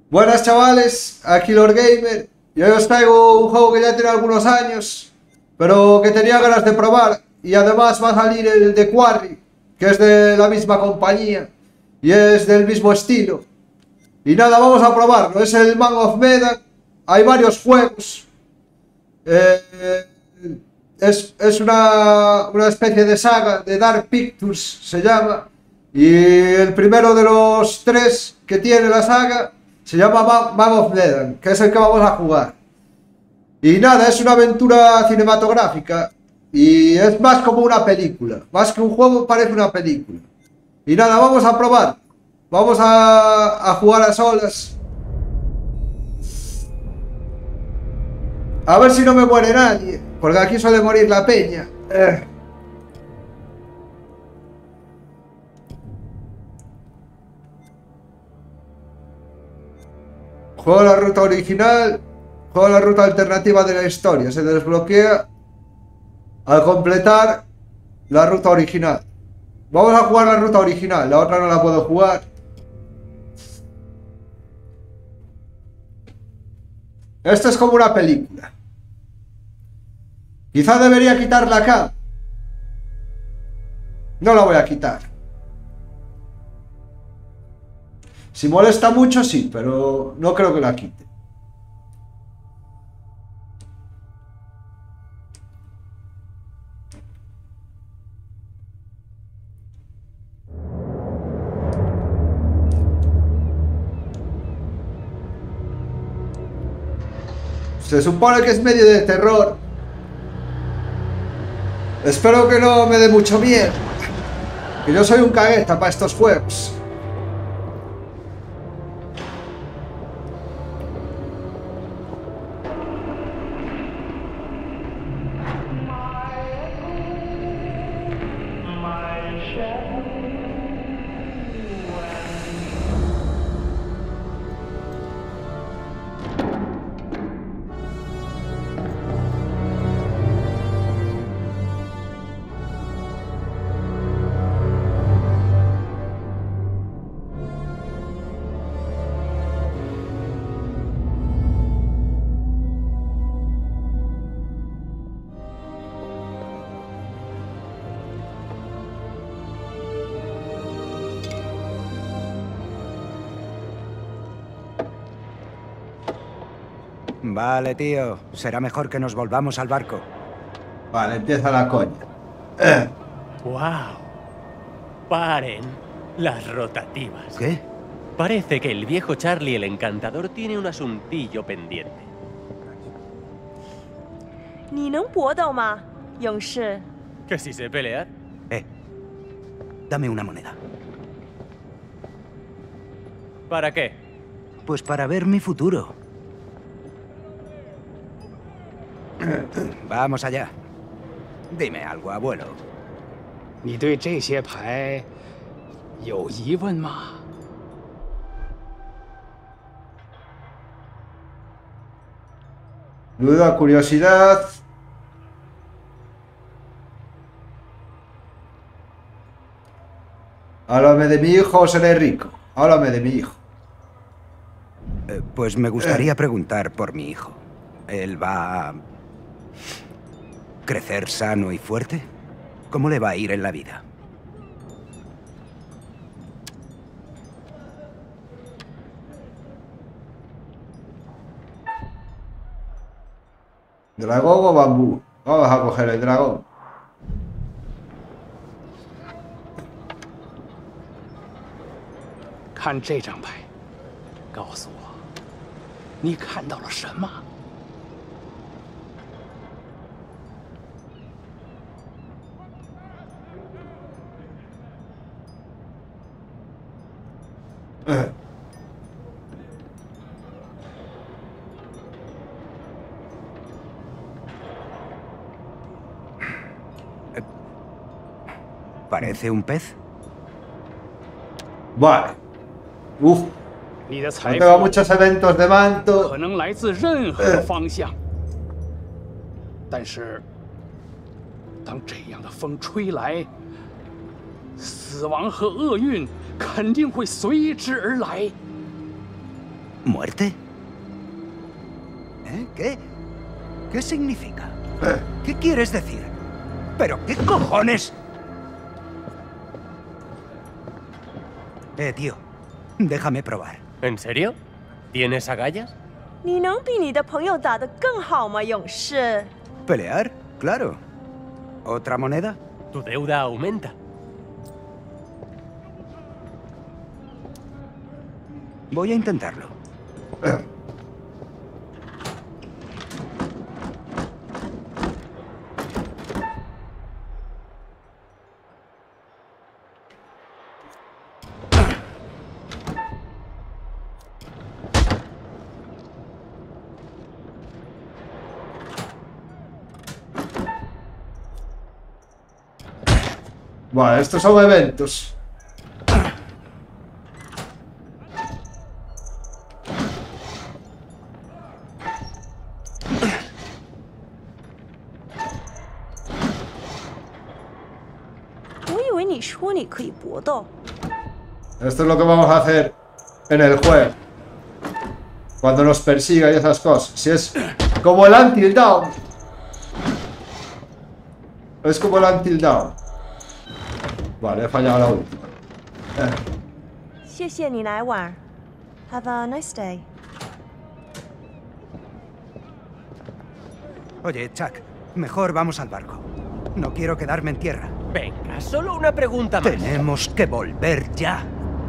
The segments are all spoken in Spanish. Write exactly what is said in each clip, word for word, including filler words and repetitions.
Buenas chavales, aquí Lord Gamer y hoy os traigo un juego que ya tiene algunos años, pero que tenía ganas de probar y además va a salir el de Quarry, que es de la misma compañía y es del mismo estilo. Y nada, vamos a probarlo, es el Man of Medan, hay varios juegos, eh, es, es una, una especie de saga de Dark Pictures se llama, y el primero de los tres que tiene la saga se llama Man of Medan, que es el que vamos a jugar. Y nada, es una aventura cinematográfica y es más como una película, más que un juego parece una película. Y nada, vamos a probar, vamos a, a jugar a solas. A ver si no me muere nadie, porque aquí suele morir la peña. Eh. Juego la ruta original, juego la ruta alternativa de la historia. Se desbloquea al completar la ruta original. Vamos a jugar la ruta original, la otra no la puedo jugar. Esto es como una película. Quizá debería quitarla acá. No la voy a quitar. Si molesta mucho, sí, pero no creo que la quite. Se supone que es medio de terror. Espero que no me dé mucho miedo. Que yo soy un cagueta para estos juegos. Vale, tío. Será mejor que nos volvamos al barco. Vale, empieza la coña. Eh. ¡Wow! Paren las rotativas. ¿Qué? Parece que el viejo Charlie el Encantador tiene un asuntillo pendiente. ¿Que si sé pelear? Eh. Dame una moneda. ¿Para qué? Pues para ver mi futuro. Vamos allá. Dime algo, abuelo. Duda, curiosidad. Háblame de mi hijo o seré rico. Háblame de mi hijo. Eh, pues me gustaría preguntar por mi hijo. ¿Él va a crecer sano y fuerte? ¿Cómo le va a ir en la vida? ¿Dragón o bambú? Vamos a coger el dragón. Eh. ¿Parece un pez? Vale. Uf. No tengo muchos eventos de manto. Eh. ¿Muerte? ¿Eh? ¿Qué? ¿Qué significa? ¿Qué quieres decir? ¿Pero qué cojones? Eh, tío, déjame probar. ¿En serio? ¿Tienes agallas? 你能比你的朋友打得更好吗，勇士？ ¿Pelear? Claro. ¿Otra moneda? Tu deuda aumenta. Voy a intentarlo. Vale, estos son eventos. Esto es lo que vamos a hacer en el juego. Cuando nos persiga y esas cosas. Si es como el Until Dawn. Es como el Until Dawn. Vale, he fallado la última. Eh. 谢谢你来玩 Have a nice day. Oye, Chuck, mejor vamos al barco. No quiero quedarme en tierra. Venga, solo una pregunta más. Tenemos que volver ya.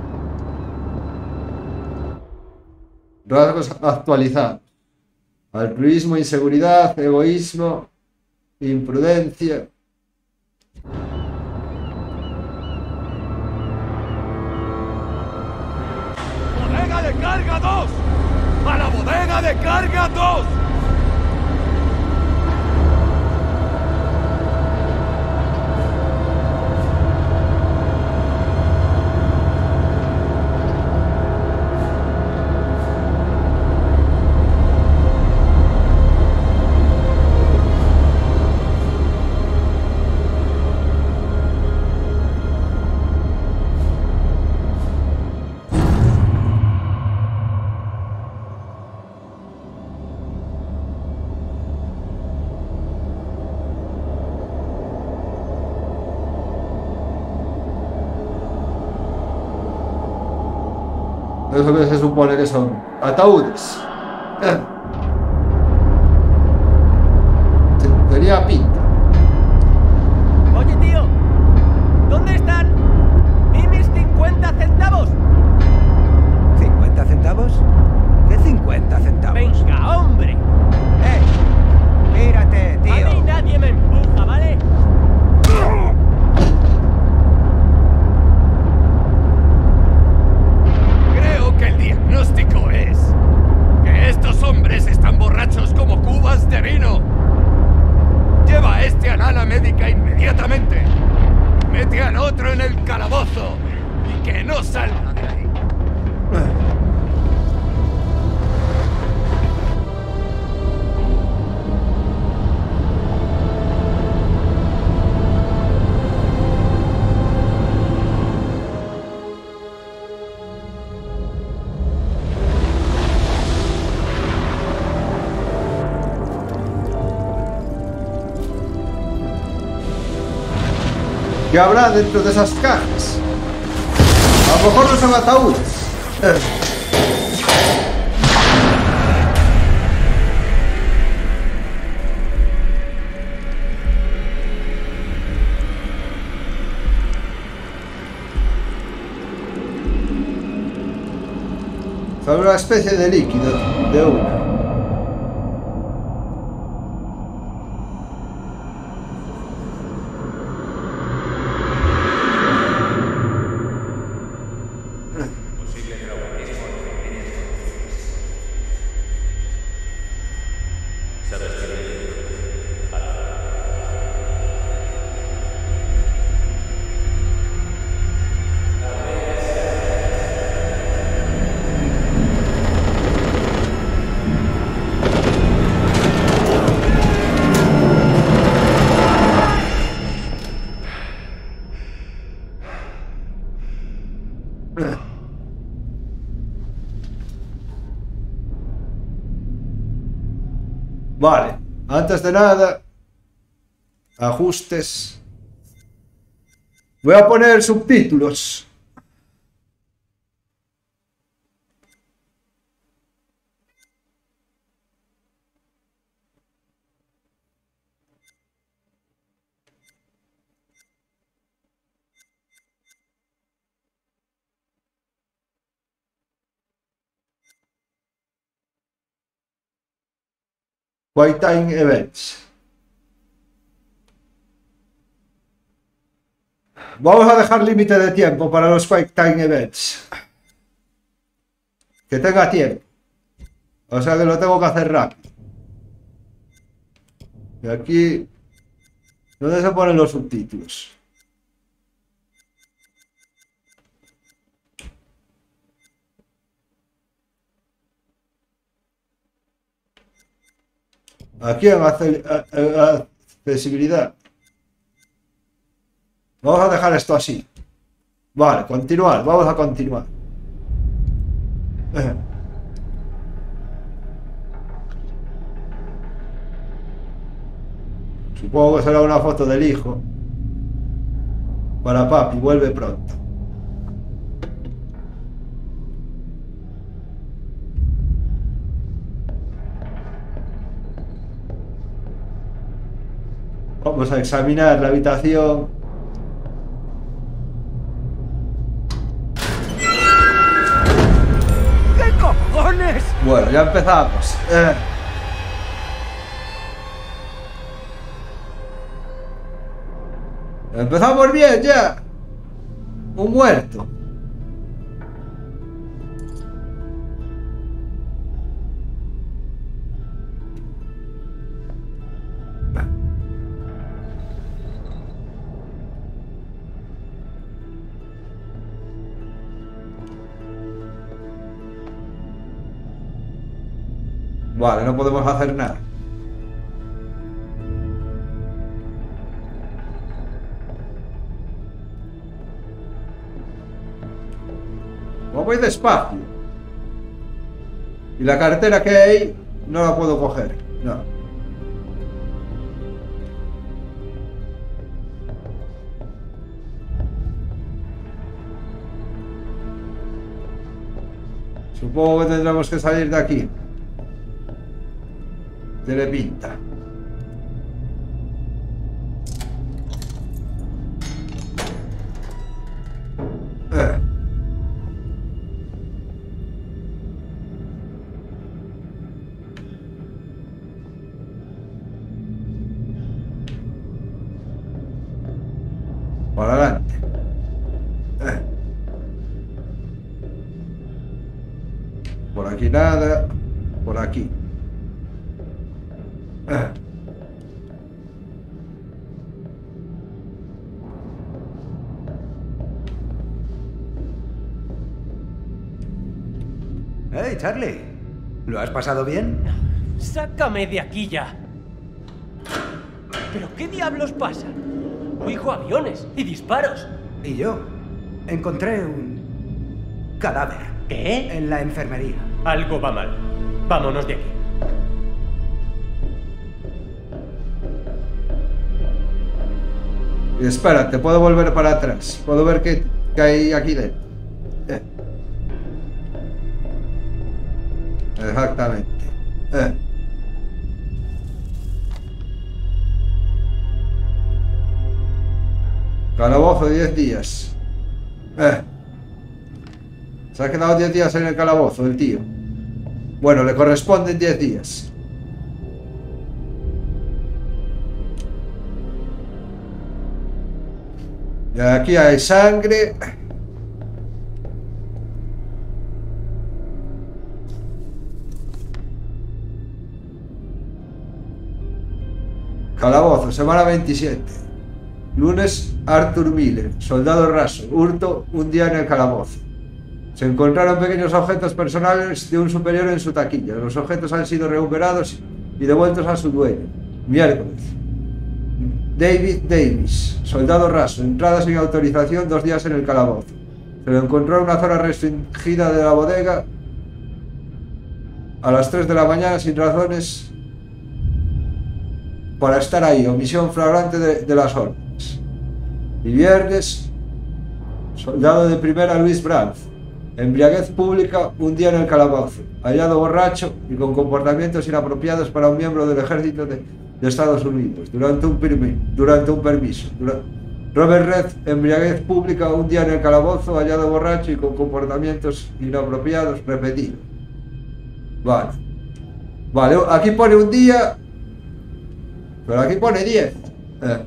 Rasgos actualizados. Altruismo, inseguridad, egoísmo, imprudencia. ¡Bodega de carga dos! ¡A la bodega de carga dos! Eso que se supone que son ataúdes. Eh. Tenía pinta. Oye, tío, ¿dónde están? ¿Y mis cincuenta centavos? ¿cincuenta centavos? ¿Qué cincuenta centavos? Venga, hombre. ¡Eh! ¡Tírate, tío! A mí nadie me empuja, ¿vale? Creo que el diagnóstico es que estos hombres están borrachos como cubas de vino. Lleva a este al ala médica inmediatamente. Mete al otro en el calabozo y que no salga de ahí. ¿Qué habrá dentro de esas cajas? A lo mejor no son ataúdes. Eh. Son una especie de líquido de una. Vale, antes de nada, ajustes. Voy a poner subtítulos. Quick Time Events. Vamos a dejar límite de tiempo para los Quick Time Events. Que tenga tiempo. O sea que lo tengo que hacer rápido. Y aquí... ¿Dónde se ponen los subtítulos? Aquí en accesibilidad. Vamos a dejar esto así. Vale, continuar. Vamos a continuar. Eh. Supongo que será una foto del hijo. Para papi, vuelve pronto. Vamos a examinar la habitación. ¿Qué cojones? Bueno, ya empezamos. Eh. Empezamos bien ya. Un muerto. Vale, no podemos hacer nada. Voy despacio. Y la cartera que hay no la puedo coger. No. Supongo que tendremos que salir de aquí. Tiene pinta. Eh. Para adelante. Eh. Por aquí nada. Por aquí. Eh. Hey, Charlie. ¿Lo has pasado bien? ¡Sácame de aquí ya! ¿Pero qué diablos pasa? Oigo aviones y disparos. Y yo encontré un cadáver. ¿Qué? En la enfermería. Algo va mal. Vámonos de aquí. Y espérate, puedo volver para atrás. Puedo ver qué, qué hay aquí dentro. Eh. Exactamente. Eh. Calabozo diez días. Eh. Se ha quedado diez días en el calabozo el tío. Bueno, le corresponden diez días. Y aquí hay sangre. Calabozo, semana veintisiete. Lunes, Arthur Miller, soldado raso, hurto, un día en el calabozo. Se encontraron pequeños objetos personales de un superior en su taquilla. Los objetos han sido recuperados y devueltos a su dueño. Miércoles. David Davis, soldado raso, entrada sin autorización, dos días en el calabozo. Se lo encontró en una zona restringida de la bodega a las tres de la mañana sin razones para estar ahí, omisión flagrante de, de las órdenes. Y viernes, soldado de primera Luis Brandt, embriaguez pública un día en el calabozo, hallado borracho y con comportamientos inapropiados para un miembro del ejército de, de Estados Unidos, durante un, durante un permiso. Durante, Robert Red, embriaguez pública un día en el calabozo, hallado borracho y con comportamientos inapropiados repetidos. Vale. Vale, aquí pone un día, pero aquí pone diez. Eh.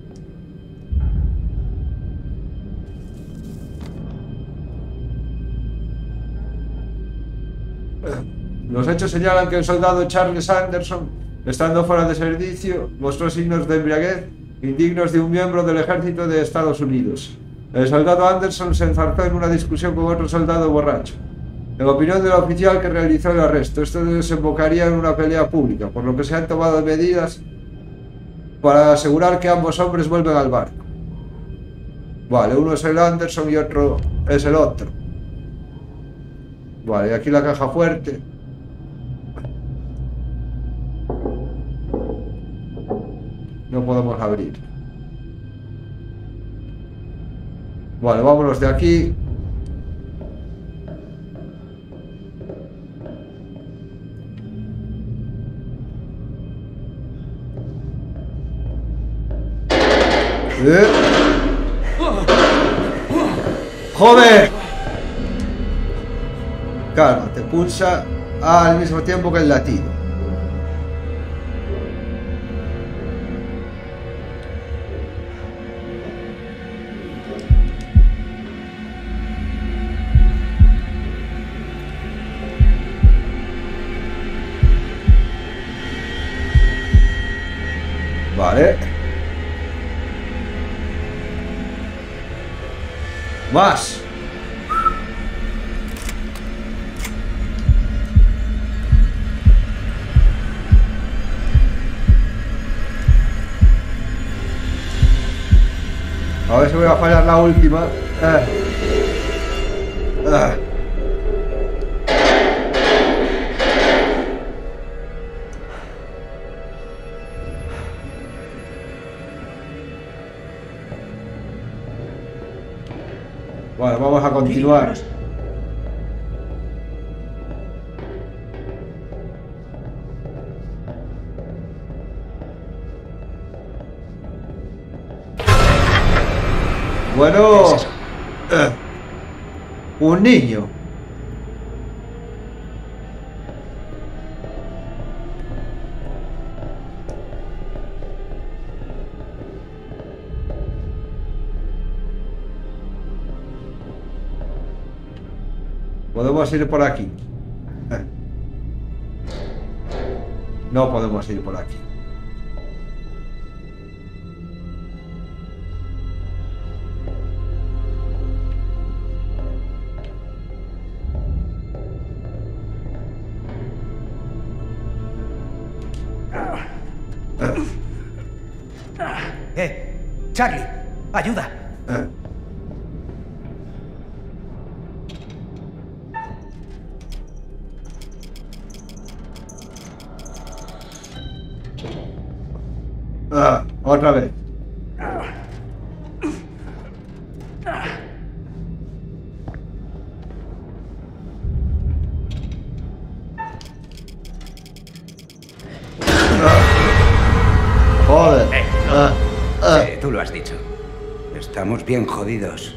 Los hechos señalan que el soldado Charles Anderson, estando fuera de servicio, mostró signos de embriaguez indignos de un miembro del ejército de Estados Unidos. El soldado Anderson se enzarzó en una discusión con otro soldado borracho. En opinión del oficial que realizó el arresto, esto desembocaría en una pelea pública, por lo que se han tomado medidas para asegurar que ambos hombres vuelven al barco. Vale, uno es el Anderson y otro es el otro. Vale, y aquí la caja fuerte. No podemos abrir. Vale, vámonos de aquí. ¿Eh? ¡Joder! Calma, te pulsa al mismo tiempo que el latido. Vale. Más. A ver si voy a fallar la última. Eh. Eh. Vale, vamos a continuar. Bueno, eh, un niño. Podemos ir por aquí. Eh. No podemos ir por aquí. Eh, Charlie, ayuda. Eh. Ah, otra vez. Joder. Eh, no. Ah, ah. Sí, tú lo has dicho. Estamos bien jodidos.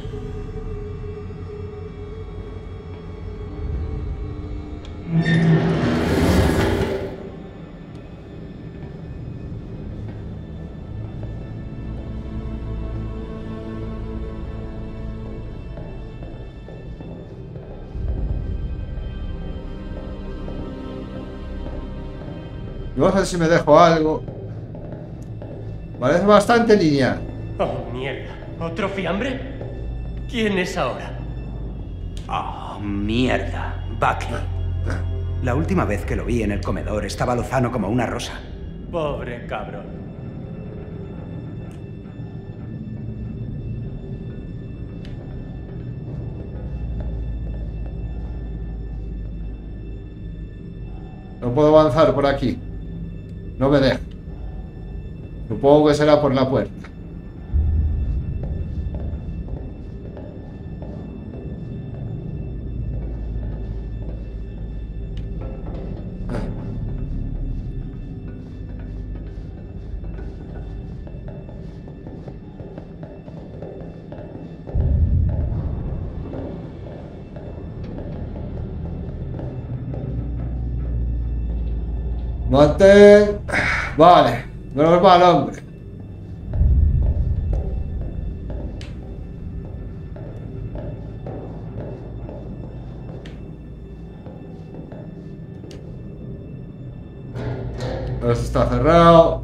No sé si me dejo algo. Parece bastante lineal. Oh, mierda. ¿Otro fiambre? ¿Quién es ahora? Oh, mierda. Buckley. La última vez que lo vi en el comedor estaba lozano como una rosa. Pobre cabrón. No puedo avanzar por aquí. No me deja. Supongo que será por la puerta. Mantén... Vale, normal, hombre. Esto está cerrado.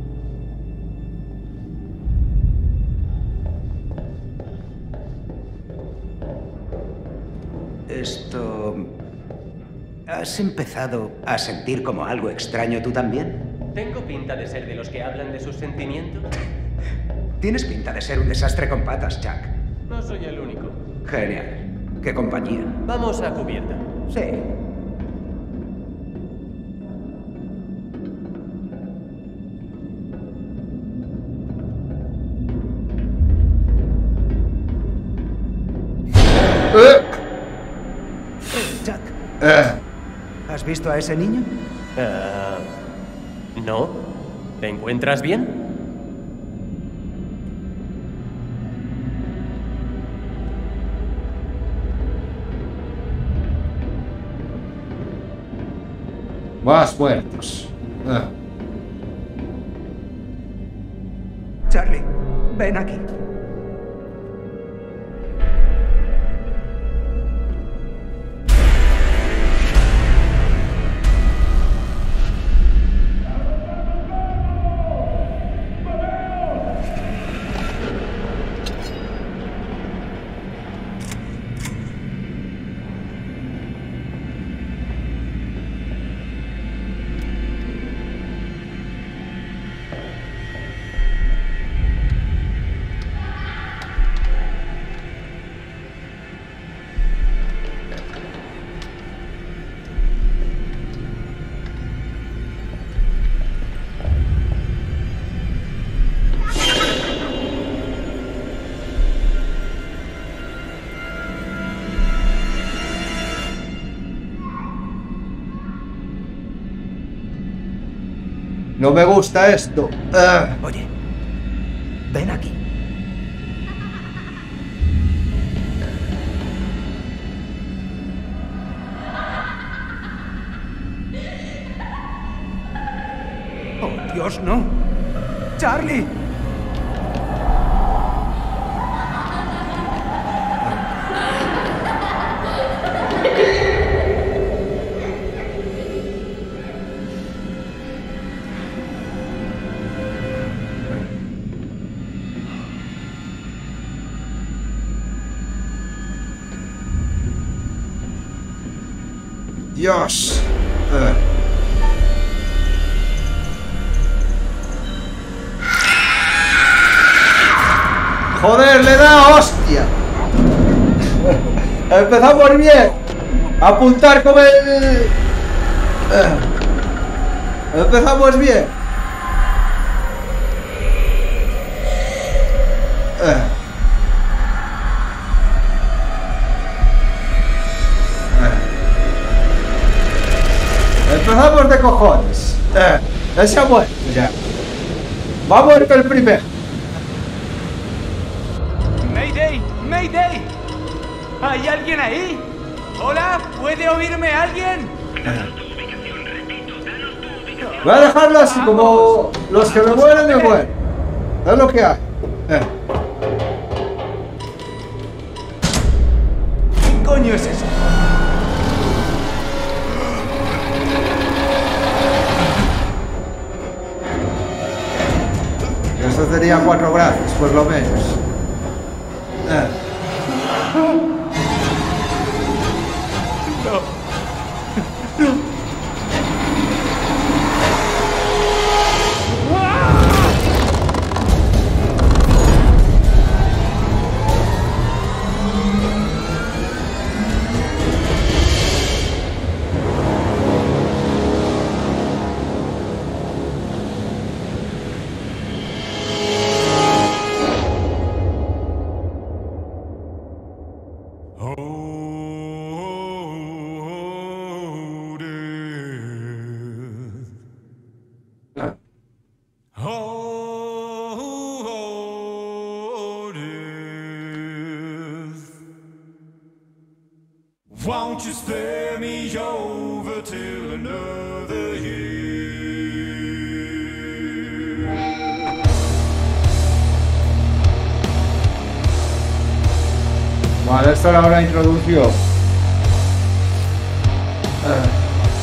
Esto... ¿Has empezado a sentir como algo extraño tú también? ¿Tengo pinta de ser de los que hablan de sus sentimientos? Tienes pinta de ser un desastre con patas, Chuck. No soy el único. Genial. ¿Qué compañía? Vamos a cubierta. Sí. Eh. Chuck, Eh. ¿has visto a ese niño? Uh, ¿No? ¿Te encuentras bien? Más muertos. Eh. Charlie, ven aquí. No me gusta esto. Eh. Oye, ven aquí. ¡Oh, Dios, no! ¡Charlie! Dios. Eh. Joder, le da hostia. Empezamos bien. Apuntar con el... Eh. Empezamos bien. Eh. Empezamos de cojones. Eh, ese ha muerto ya. Va a muerto el primero. ¡Mayday! ¡Mayday! ¿Hay alguien ahí? ¿Hola? ¿Puede oírme alguien? Voy a dejarlo así, como los que me mueren, me mueren. Es lo que hay. Eh. ¿Qué coño es eso? Eso tenía cuatro brazos, por lo menos. Eh. till another year. Vale, esto era una introducción. Eh.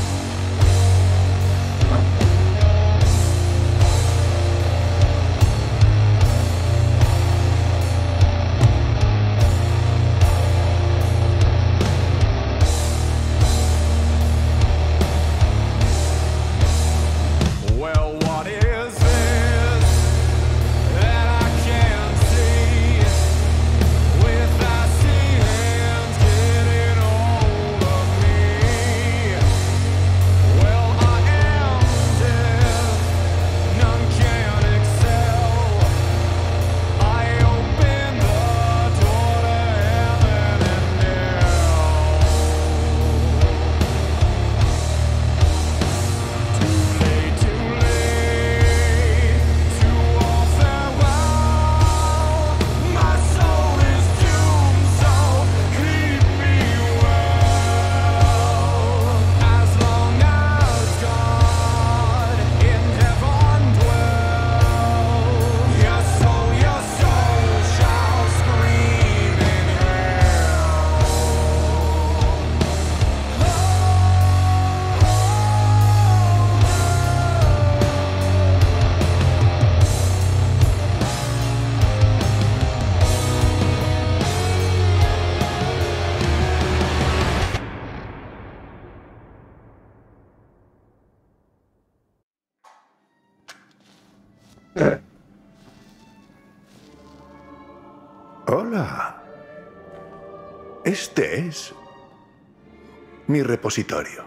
Hola. Este es mi repositorio.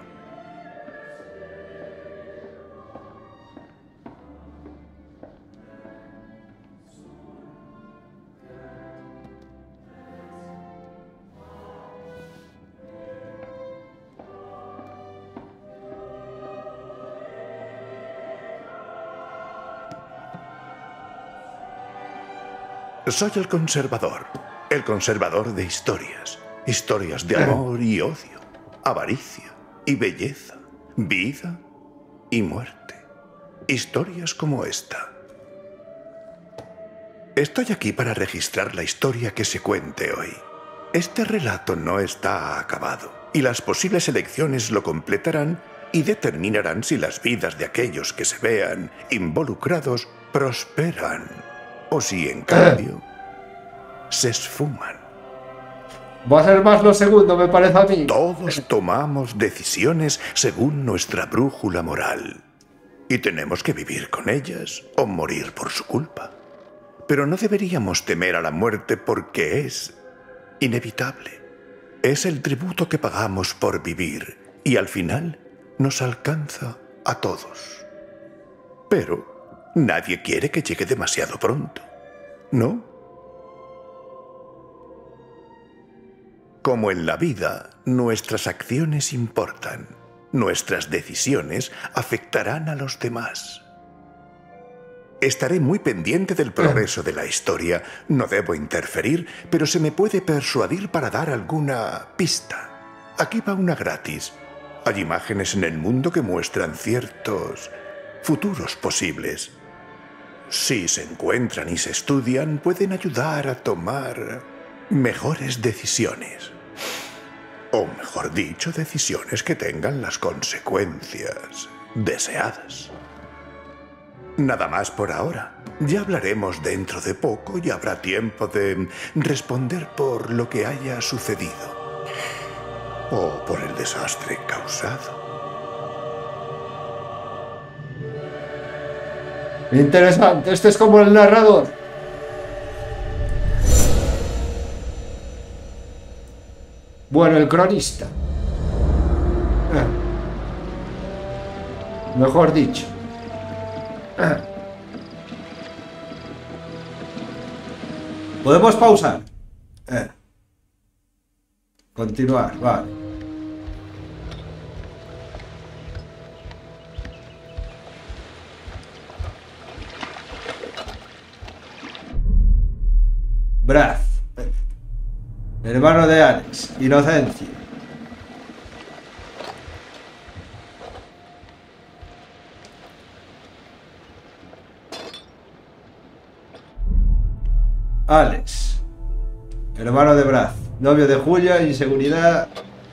Soy el conservador, el conservador de historias, historias de amor y odio, avaricia y belleza, vida y muerte, historias como esta. Estoy aquí para registrar la historia que se cuente hoy. Este relato no está acabado y las posibles elecciones lo completarán y determinarán si las vidas de aquellos que se vean involucrados prosperan o si, en cambio, se esfuman. Va a ser más lo segundo, me parece a mí. Todos tomamos decisiones según nuestra brújula moral y tenemos que vivir con ellas o morir por su culpa. Pero no deberíamos temer a la muerte porque es inevitable. Es el tributo que pagamos por vivir y al final nos alcanza a todos. Pero nadie quiere que llegue demasiado pronto, ¿no? Como en la vida, nuestras acciones importan. Nuestras decisiones afectarán a los demás. Estaré muy pendiente del progreso de la historia. No debo interferir, pero se me puede persuadir para dar alguna pista. Aquí va una gratis. Hay imágenes en el mundo que muestran ciertos futuros posibles. Si se encuentran y se estudian, pueden ayudar a tomar mejores decisiones. O mejor dicho, decisiones que tengan las consecuencias deseadas. Nada más por ahora. Ya hablaremos dentro de poco y habrá tiempo de responder por lo que haya sucedido. O por el desastre causado. Interesante, este es como el narrador. Bueno, el cronista. Eh. Mejor dicho. Eh. ¿Podemos pausar? Eh. Continuar, vale. Braz, hermano de Alex, Inocencia. Alex. Hermano de Brad. Novio de Julia, inseguridad.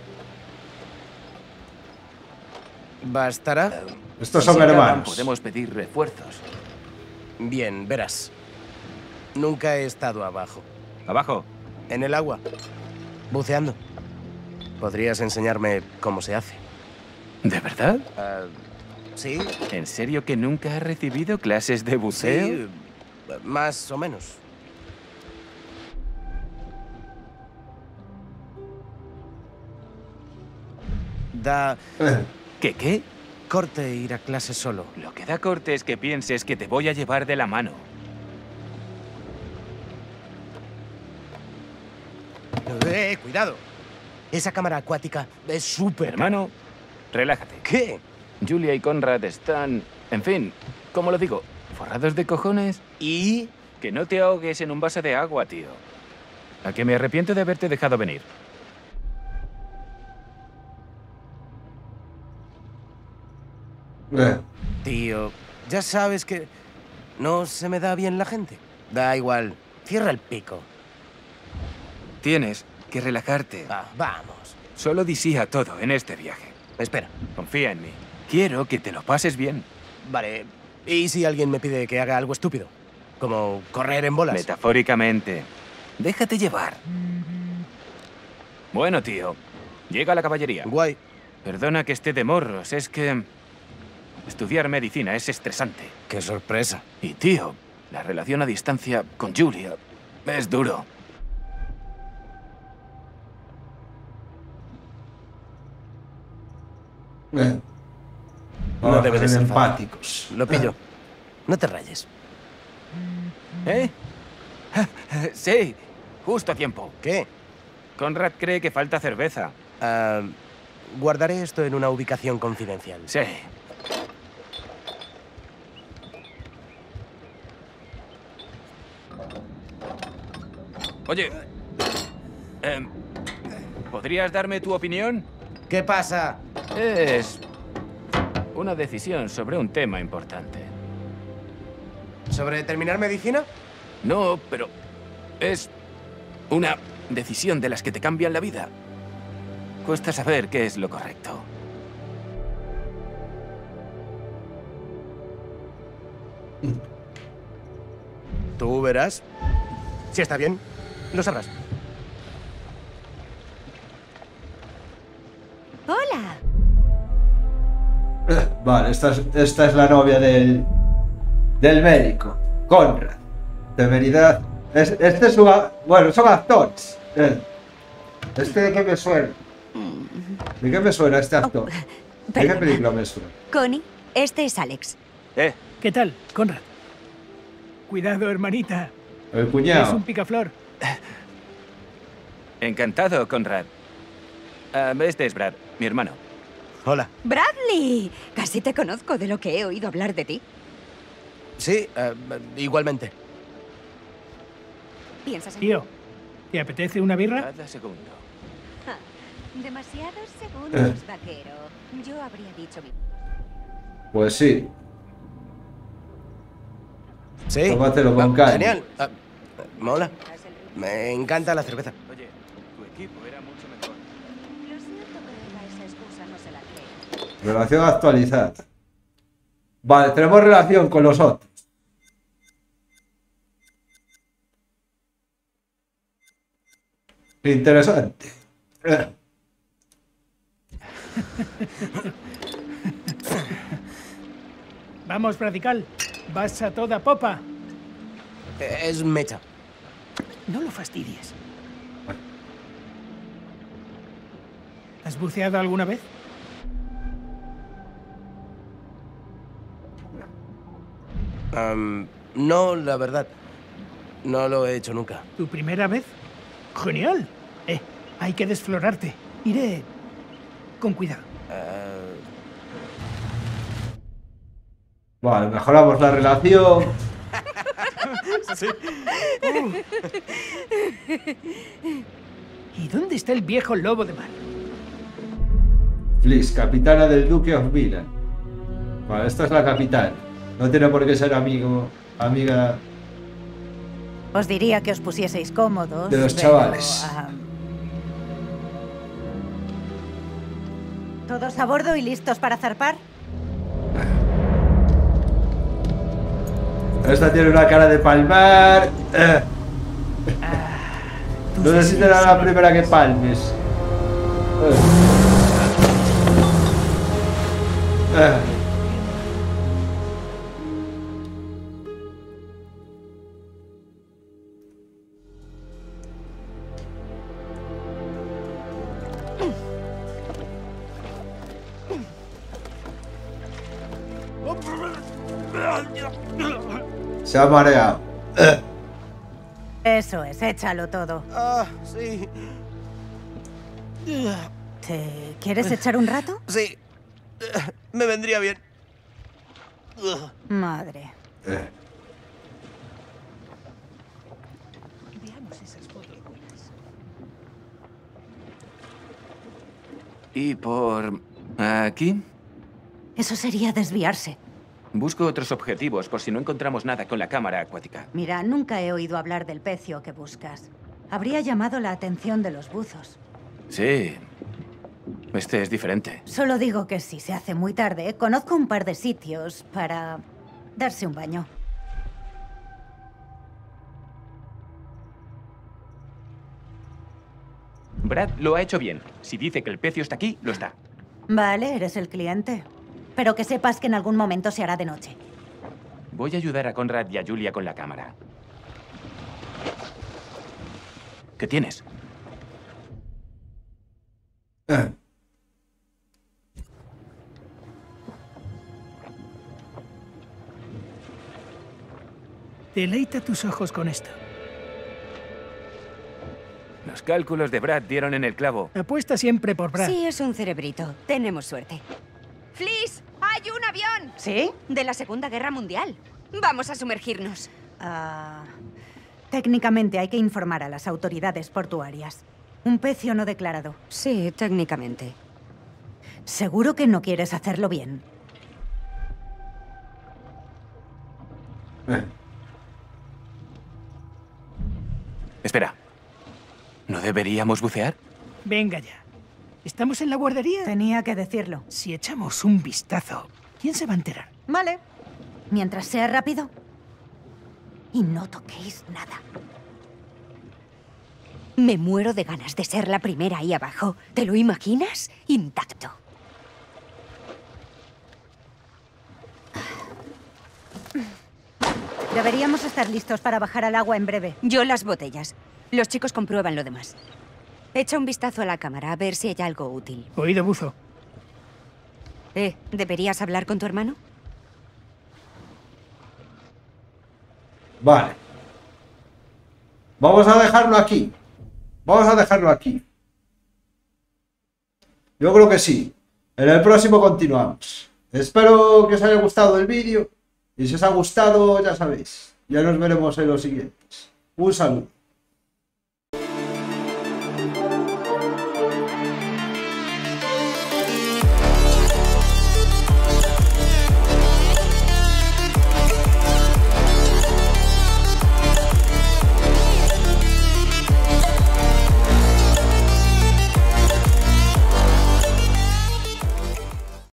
¿Bastará? Estos son Si acaban, hermanos. podemos pedir refuerzos. Bien, verás. Nunca he estado abajo. Abajo. En el agua. Buceando. ¿Podrías enseñarme cómo se hace? ¿De verdad? Ah, ¿Sí? ¿En serio que nunca has recibido clases de buceo? Sí, más o menos. Da Eh, ¿Qué qué? corte ir a clase solo. Lo que da corte es que pienses que te voy a llevar de la mano. ¡Eh, cuidado! Esa cámara acuática es súper... Hermano, relájate. ¿Qué? Julia y Conrad están, en fin, ¿cómo lo digo? ¿Forrados de cojones? ¿Y? Que no te ahogues en un vaso de agua, tío. A que me arrepiento de haberte dejado venir. eh. Tío, ya sabes que no se me da bien la gente. Da igual. Cierra el pico. Tienes que relajarte. Va, vamos. Solo di sí a todo en este viaje. Espera. Confía en mí. Quiero que te lo pases bien. Vale. ¿Y si alguien me pide que haga algo estúpido? Como correr en bolas. Metafóricamente. Déjate llevar. Bueno, tío. Llega la caballería. Guay. Perdona que esté de morros, es que... estudiar medicina es estresante. Qué sorpresa. Y, tío, la relación a distancia con Julia es duro. Eh. No Vamos debe a de ser ser fácil. empáticos. Lo pillo. No te rayes. ¿Eh? Sí, justo a tiempo. ¿Qué? Conrad cree que falta cerveza. Ah, guardaré esto en una ubicación confidencial. Sí. Oye, em, ¿podrías darme tu opinión? ¿Qué pasa? Es una decisión sobre un tema importante. ¿Sobre terminar medicina? No, pero es una decisión de las que te cambian la vida. Cuesta saber qué es lo correcto. Tú verás. Si está bien, lo sabrás. Hola. Eh, Vale, esta es, esta es la novia del, del médico, Conrad. Temeridad. Es, este es un... a- Bueno, son actores. Eh, ¿Este de qué me suena? ¿De qué me suena este actor? ¿De qué perdona. película me suena? Connie, este es Alex. Eh, ¿Qué tal, Conrad? Cuidado, hermanita. El Es cuñado. un picaflor. encantado, Conrad. Ah, este es Brad, mi hermano. Hola. ¡Bradley! Casi te conozco de lo que he oído hablar de ti. Sí, eh, igualmente. ¿Piensas en Tío, ¿te apetece una birra? Cada segundo. Ah, demasiados Eh. segundos, vaquero. Yo habría dicho mi... Pues sí. Sí. Tómatelo con Ah, calma. Genial. Ah, mola. Me encanta la cerveza. Oye, tu equipo era mucho mejor. Lo siento, pero a esa excusa no se la creo. Relación actualizada. Vale, tenemos relación con los otros. Interesante. Eh, Vamos, Radical. Vas a toda popa. Eh, Es mecha. No lo fastidies. ¿Has buceado alguna vez? Am, no, la verdad. No lo he hecho nunca. ¿Tu primera vez? ¡Genial! Eh, hay que desflorarte. Iré con cuidado. Eh, Vale, mejoramos la relación. ¿Y dónde está el viejo lobo de mar? Fliss, capitana del Duque of Milan. Vale, esta es la capitana. No tiene por qué ser amigo, amiga. Os diría que os pusieseis cómodos. De los pero, chavales. um, ¿Todos a bordo y listos para zarpar? Esta tiene una cara de palmar. Eh. No sé si será la primera que palmes. Eh. Eh. Se ha mareado. Eh. Eso es, échalo todo. Ah, sí. ¿Te quieres echar un rato? Sí. Me vendría bien. Madre. Eh. Veamos esas fotos buenas. ¿Y por aquí? Eso sería desviarse. Busco otros objetivos por si no encontramos nada con la cámara acuática. Mira, nunca he oído hablar del pecio que buscas. Habría llamado la atención de los buzos. Sí. Este es diferente. Solo digo que si se hace muy tarde, conozco un par de sitios para darse un baño. Brad lo ha hecho bien. Si dice que el pecio está aquí, lo está. Vale, eres el cliente. Pero que sepas que en algún momento se hará de noche. Voy a ayudar a Conrad y a Julia con la cámara. ¿Qué tienes? Eh. Deleita tus ojos con esto. Los cálculos de Brad dieron en el clavo. Apuesta siempre por Brad. Sí, es un cerebrito. Tenemos suerte. ¡Fliss! ¡Hay un avión! ¿Sí? De la Segunda Guerra Mundial. Vamos a sumergirnos. Ah, técnicamente hay que informar a las autoridades portuarias. Un pecio no declarado. Sí, técnicamente. Seguro que no quieres hacerlo bien. Eh. Espera. ¿No deberíamos bucear? Venga ya. ¿Estamos en la guardería? Tenía que decirlo. Si echamos un vistazo, ¿quién se va a enterar? Vale. Mientras sea rápido. Y no toquéis nada. Me muero de ganas de ser la primera ahí abajo. ¿Te lo imaginas? Intacto. Deberíamos estar listos para bajar al agua en breve. Yo las botellas. Los chicos comprueban lo demás. Echa un vistazo a la cámara a ver si hay algo útil. Oído, buzo. Eh, ¿deberías hablar con tu hermano? Vale. Vamos a dejarlo aquí. Vamos a dejarlo aquí. Yo creo que sí. En el próximo continuamos. Espero que os haya gustado el vídeo. Y si os ha gustado, ya sabéis. Ya nos veremos en los siguientes. Un saludo.